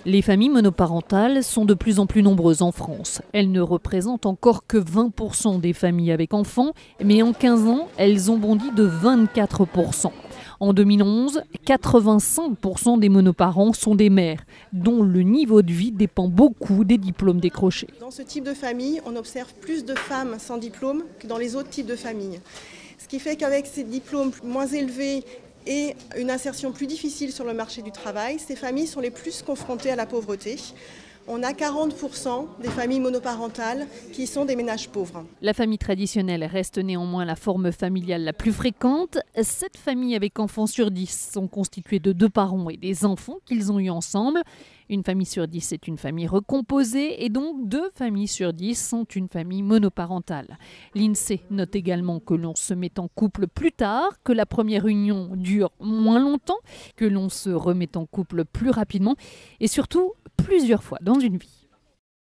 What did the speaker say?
Les familles monoparentales sont de plus en plus nombreuses en France. Elles ne représentent encore que 20% des familles avec enfants, mais en 15 ans, elles ont bondi de 24%. En 2011, 85% des monoparents sont des mères, dont le niveau de vie dépend beaucoup des diplômes décrochés. Dans ce type de famille, on observe plus de femmes sans diplôme que dans les autres types de familles. Ce qui fait qu'avec ces diplômes moins élevés et une insertion plus difficile sur le marché du travail, ces familles sont les plus confrontées à la pauvreté. On a 40% des familles monoparentales qui sont des ménages pauvres. La famille traditionnelle reste néanmoins la forme familiale la plus fréquente. 7 familles avec enfants sur 10 sont constituées de 2 parents et des enfants qu'ils ont eus ensemble. Une famille sur 10 est une famille recomposée et donc 2 familles sur 10 sont une famille monoparentale. L'INSEE note également que l'on se met en couple plus tard, que la première union dure moins longtemps, que l'on se remet en couple plus rapidement et surtout plusieurs fois dans une vie.